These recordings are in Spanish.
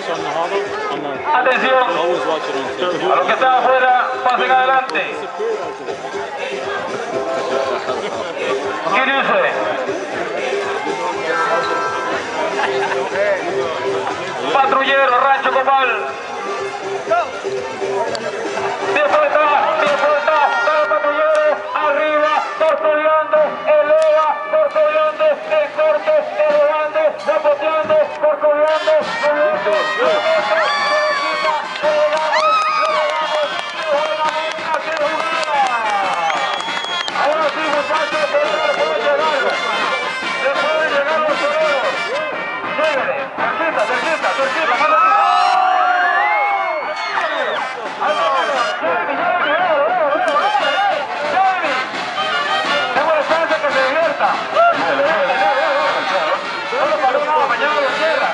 Atención, a los que están afuera, pasen adelante. ¿Quién dice? Patrullero, Rancho Copal. Tiempo está, cada patrullero, arriba, torpedeando, eleva, torpedeando, en corte, elevando, zapoteando, torpedeando, ahora sí, muchachos, se puede llegar los toreros. Lléguenle, cerquita, más tengo la chance que se divierta. Solo para una mañana de tierra.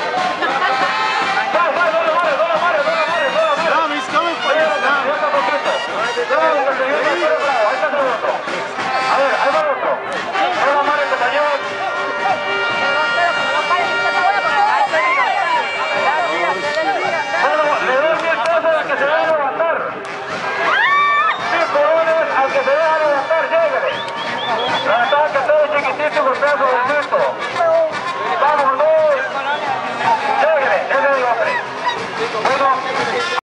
A ver, ahí va otro. No lo amarre, compañero. Le doy 1000 pesos al que se va a levantar. 1000 coronas al que se va a levantar, lléguele. La ataca.